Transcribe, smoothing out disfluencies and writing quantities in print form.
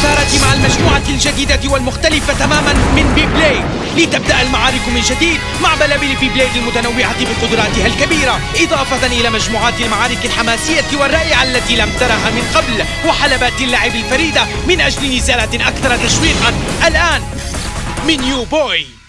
الإثارة مع المجموعة الجديدة والمختلفة تماما من بي بليد، لتبدأ المعارك من جديد مع بلابل بي بليد المتنوعة بقدراتها الكبيرة، إضافة إلى مجموعات المعارك الحماسية والرائعة التي لم ترها من قبل، وحلبات اللعب الفريدة من أجل نزالات أكثر تشويقا. الآن من يو بوي.